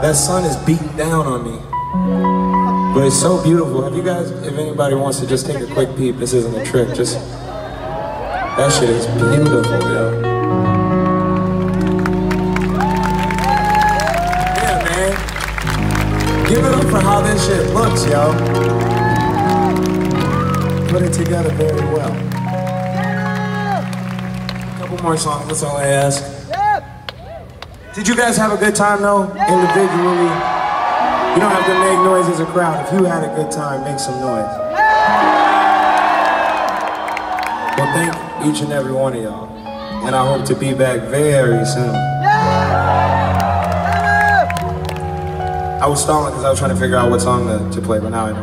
That sun is beating down on me. But it's so beautiful. Have you guys, if anybody wants to just take a quick peep, this isn't a trick, just, that shit is beautiful, yo. Yeah, man. Give it up for how this shit looks, yo. Put it together very well. A couple more songs, that's all I ask. Did you guys have a good time though, individually? You don't have to make noise as a crowd. If you had a good time, make some noise. Well, thank each and every one of y'all. And I hope to be back very soon. I was stalling because I was trying to figure out what song to play, but now I know.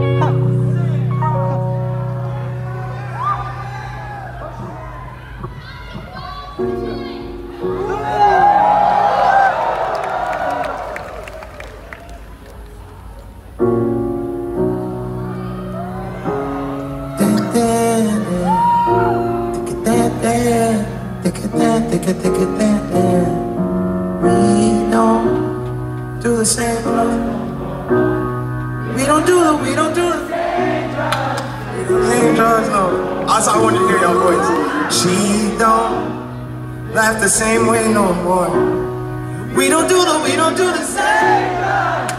We don't do the same love. We don't do the same drugs, no. Also, I want to hear your voice. She don't laugh the same way no more. We don't do the same drugs.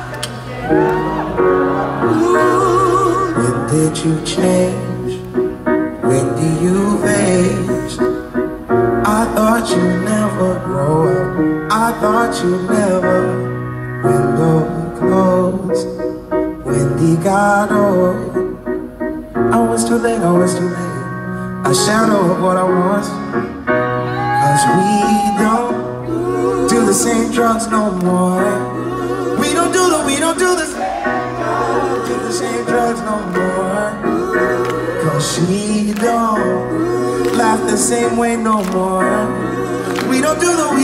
When did you change? When do you age? I thought you'd never grow up. I thought you'd never. Window closed. Wendy got old. I was too late. A shadow of what I was. 'Cause we don't do the same drugs no more. We don't do the same drugs no more. 'Cause she don't laugh the same way no more. We don't do the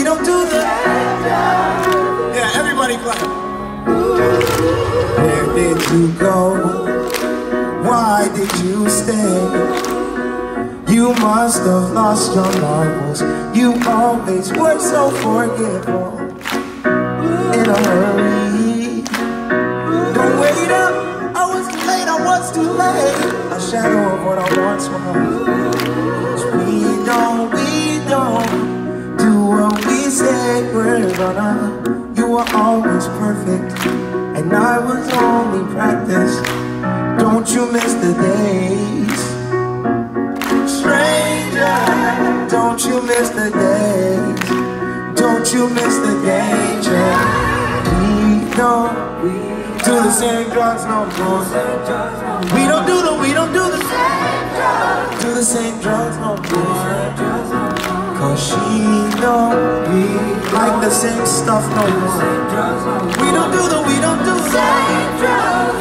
yeah, everybody clap. Where did you go? Why did you stay? You must have lost your marbles. You always were so forgetful. In a hurry. Don't wait up. I was too late. A shadow of what I once was. We don't do what we said we're gonna. You were always perfect, and I was only practice. Don't you miss the days, stranger? Don't you miss the days? Don't you miss the danger? We don't do the same drugs no more. We don't do the same drugs no more. 'Cause she don't like the same stuff no more. We don't do the same drugs.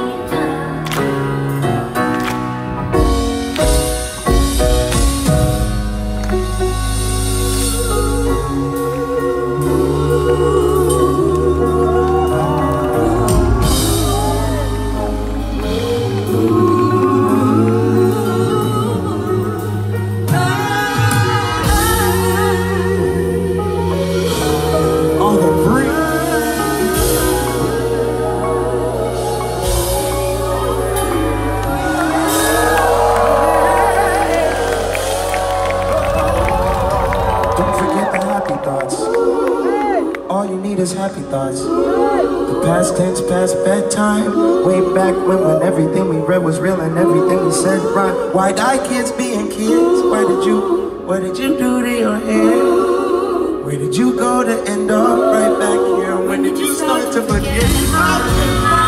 All you need is happy thoughts. The past tense, past bedtime. Way back when everything we read was real and everything we said right. Why die kids being kids? What did you do to your hair? Where did you go to end up right back here? When did you start to forget?